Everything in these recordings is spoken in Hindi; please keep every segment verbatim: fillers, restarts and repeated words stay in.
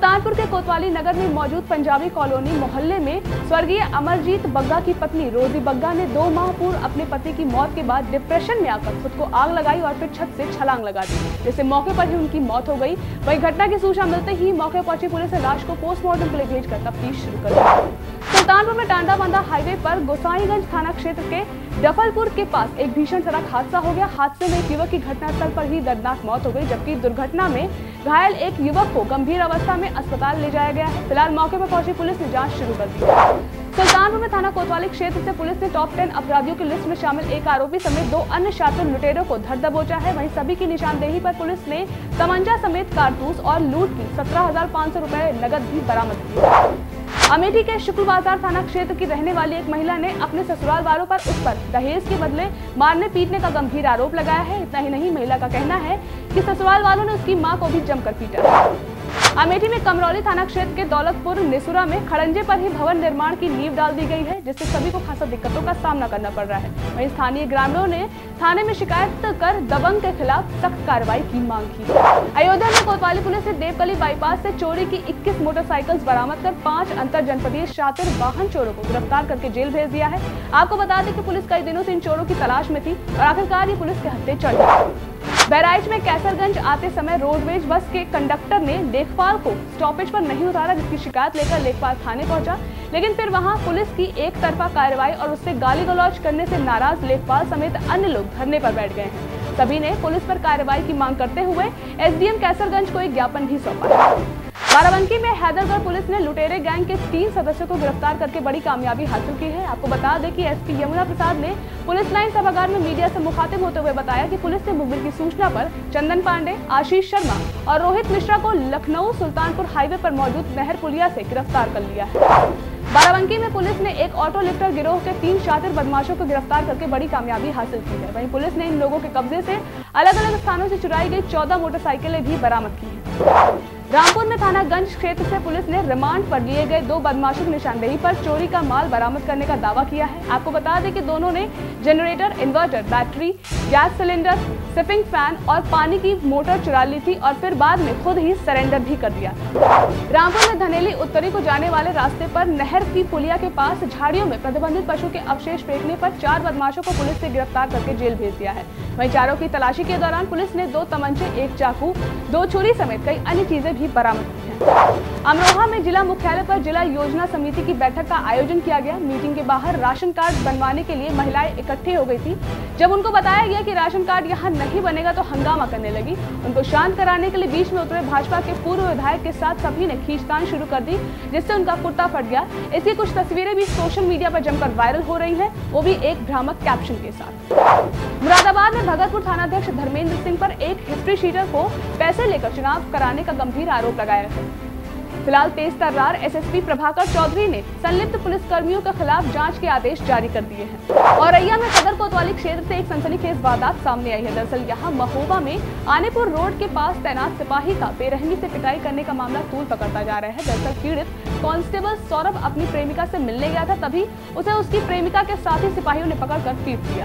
सुल्तानपुर के कोतवाली नगर में मौजूद पंजाबी कॉलोनी मोहल्ले में स्वर्गीय अमरजीत बग्गा की पत्नी रोजी बग्गा ने दो माह पूर्व अपने पति की मौत के बाद डिप्रेशन में आकर खुद को आग लगाई और फिर छत से छलांग लगा दी, जिससे मौके पर ही उनकी मौत हो गई। वही घटना की सूचना मिलते ही मौके पर पहुंची पुलिस ने लाश को पोस्टमार्टम के लिए भेजकर तफ्तीश शुरू कर दी। सुल्तानपुर में टांडा बांधा हाईवे पर गोसाईगंज थाना क्षेत्र के डफलपुर के पास एक भीषण सड़क हादसा हो गया। हादसे में एक युवक की घटनास्थल पर ही दर्दनाक मौत हो गई, जबकि दुर्घटना में घायल एक युवक को गंभीर अवस्था में अस्पताल ले जाया गया है। फिलहाल मौके पर पहुंची पुलिस ने जांच शुरू कर दी। सुल्तानपुर में थाना कोतवाली क्षेत्र से पुलिस ने टॉप टेन अपराधियों की लिस्ट में शामिल एक आरोपी समेत दो अन्य शातिर लुटेरों को धर दबोचा है। वहीं सभी की निशानदेही पर पुलिस ने तमंचा समेत कारतूस और लूट की सत्रह हजार पाँच सौ रुपए नकद भी बरामद की। अमेठी के शुक्र बाजार थाना क्षेत्र की रहने वाली एक महिला ने अपने ससुराल वालों पर उस पर दहेज के बदले मारने पीटने का गंभीर आरोप लगाया है। इतना ही नहीं, महिला का कहना है कि ससुराल वालों ने उसकी मां को भी जमकर पीटा। अमेठी में कमरौली थाना क्षेत्र के दौलतपुर निसुरा में खड़ंजे पर ही भवन निर्माण की नींव डाल दी गई है, जिससे सभी को खासा दिक्कतों का सामना करना पड़ रहा है। वहीं स्थानीय ग्रामीणों ने थाने में शिकायत कर दबंग के खिलाफ सख्त कार्रवाई की मांग की। अयोध्या में कोतवाली पुलिस ने देवकली बाईपास से चोरी की इक्कीस मोटरसाइकिल बरामद कर पांच अंतर जनपदीय शातिर वाहन चोरों को गिरफ्तार करके जेल भेज दिया है। आपको बता दें कि पुलिस कई दिनों से इन चोरों की तलाश में थी और आखिरकार ये पुलिस के हत्थे चढ़ गई। बहराइच में कैसरगंज आते समय रोडवेज बस के कंडक्टर ने लेखपाल को स्टॉपेज पर नहीं उतारा, जिसकी शिकायत लेकर लेखपाल थाने पहुंचा, लेकिन फिर वहां पुलिस की एक तरफा कार्रवाई और उससे गाली गलौज करने से नाराज लेखपाल समेत अन्य लोग धरने पर बैठ गए हैं। सभी ने पुलिस पर कार्रवाई की मांग करते हुए एसडीएम कैसरगंज को एक ज्ञापन भी सौंपा। बाराबंकी में हैदरगढ़ पुलिस ने लुटेरे गैंग के तीन सदस्यों को गिरफ्तार करके बड़ी कामयाबी हासिल की है। आपको बता दें कि एसपी यमुना प्रसाद ने पुलिस लाइन सभागार में मीडिया से मुखातिब होते हुए बताया कि पुलिस ने मुखबिर की सूचना पर चंदन पांडे, आशीष शर्मा और रोहित मिश्रा को लखनऊ सुल्तानपुर हाईवे पर मौजूद नहर पुलिया से गिरफ्तार कर लिया है। बाराबंकी में पुलिस ने एक ऑटो लिफ्टर गिरोह के तीन शातिर बदमाशों को गिरफ्तार करके बड़ी कामयाबी हासिल की है। वहीं पुलिस ने इन लोगों के कब्जे से अलग अलग स्थानों से चुराई गई चौदह मोटरसाइकिलें भी बरामद की है। रामपुर में थानागंज क्षेत्र से पुलिस ने रिमांड पर लिए गए दो बदमाशों की निशानदेही पर चोरी का माल बरामद करने का दावा किया है। आपको बता दें कि दोनों ने generator, inverter, battery, gas cylinder, सिपिंग फैन और पानी की मोटर चुरा ली थी और फिर बाद में खुद ही सरेंडर भी कर दिया। रामपुर में धनेली उत्तरी को जाने वाले रास्ते पर नहर की पुलिया के पास झाड़ियों में प्रतिबंधित पशु के अवशेष फेंकने पर चार बदमाशों को पुलिस ने गिरफ्तार करके जेल भेज दिया है। वहीं चारों की तलाशी के दौरान पुलिस ने दो तमंचे, एक चाकू, दो छुरी समेत कई अन्य चीजें भी बरामद की हैं। अमरोहा में जिला मुख्यालय पर जिला योजना समिति की बैठक का आयोजन किया गया। मीटिंग के बाहर राशन कार्ड बनवाने के लिए महिलाएं इकट्ठी हो गई थी। जब उनको बताया गया कि राशन कार्ड यहाँ नहीं बनेगा तो हंगामा करने लगी। उनको शांत कराने के लिए बीच में उतरे भाजपा के पूर्व विधायक के साथ सभी ने खींचतान शुरू कर दी, जिससे उनका कुर्ता फट गया। इसकी कुछ तस्वीरें भी सोशल मीडिया पर जमकर वायरल हो रही है, वो भी एक भ्रामक कैप्शन के साथ। मुरादाबाद में भगतपुर थानाध्यक्ष धर्मेंद्र सिंह पर एक हिस्ट्री शीटर को पैसे लेकर चुनाव कराने का गंभीर आरोप लगाया है। फिलहाल तेज तर्रार एसएसपी प्रभाकर चौधरी ने संलिप्त पुलिसकर्मियों के खिलाफ जांच के आदेश जारी कर दिए हैं। औरैया में सदर कोतवाली क्षेत्र से एक सनसनीखेज वारदात सामने आई है। दरअसल यहां महोबा में आनेपुर रोड के पास तैनात सिपाही का बेरहमी से पिटाई करने का मामला तूल पकड़ता जा रहा है। दरअसल पीड़ित कांस्टेबल सौरभ अपनी प्रेमिका से मिलने गया था, तभी उसे उसकी प्रेमिका के साथी सिपाहियों ने पकड़कर पीट दिया।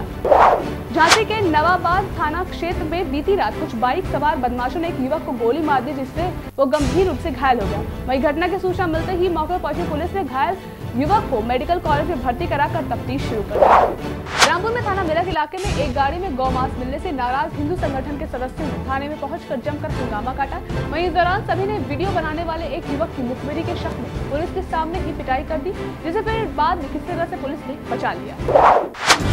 झांसी के नवाबाद थाना क्षेत्र में बीती रात कुछ बाइक सवार बदमाशों ने एक युवक को गोली मार दी, जिससे वो गंभीर रूप से घायल हो गया। वहीं घटना की सूचना मिलते ही मौके पर पहुंची पुलिस ने घायल युवक को मेडिकल कॉलेज में भर्ती कराकर तफ्तीश शुरू कर दी। रामपुर में थाना मेरठ इलाके में एक गाड़ी में गौमांस मिलने से नाराज हिंदू संगठन के सदस्यों ने थाने में पहुंचकर जमकर हंगामा काटा। वहीं इस दौरान सभी ने वीडियो बनाने वाले एक युवक की मुखबिरी के शक में पुलिस के सामने ही पिटाई कर दी, जिसे फिर बाद में किसी तरह से पुलिस ने बचा लिया।